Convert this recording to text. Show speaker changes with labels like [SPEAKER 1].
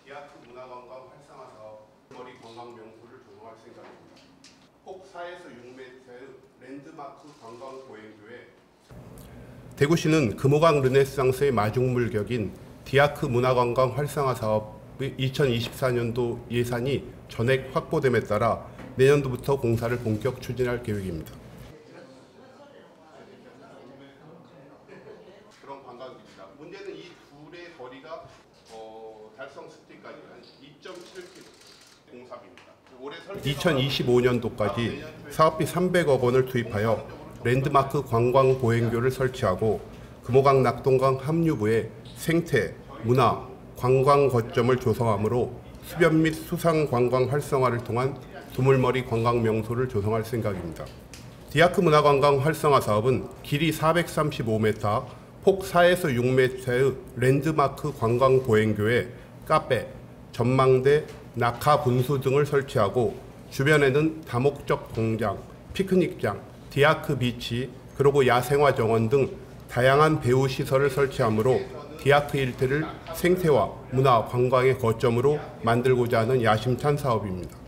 [SPEAKER 1] 디아크 문화관광 활성화 사업 머리 관광 명소를 조성할 생각입니다. 폭 4에서 6m의 랜드마크 관광 보행교에 대구시는 금호강 르네상스의 마중물격인 디아크 문화관광 활성화 사업의 2024년도 예산이 전액 확보됨에 따라 내년도부터 공사를 본격 추진할 계획입니다. 그런 관광입니다. 문제는 이 둘의 거리가 달성 스틱까지 한 2.7km 공사비입니다. 2025년도까지 사업비 300억 원을 투입하여 랜드마크 관광 보행교를 설치하고 금호강 낙동강 합류부에 생태, 문화, 관광 거점을 조성하므로 수변 및 수상 관광 활성화를 통한 두물머리 관광 명소를 조성할 생각입니다. 디아크 문화관광 활성화 사업은 길이 435m, 폭 4에서 6m의 랜드마크 관광 보행교에 카페, 전망대, 낙하 분수 등을 설치하고 주변에는 다목적 공장, 피크닉장, 디아크 비치, 그리고 야생화 정원 등 다양한 배후 시설을 설치하므로 디아크 일대를 생태화, 문화, 관광의 거점으로 만들고자 하는 야심찬 사업입니다.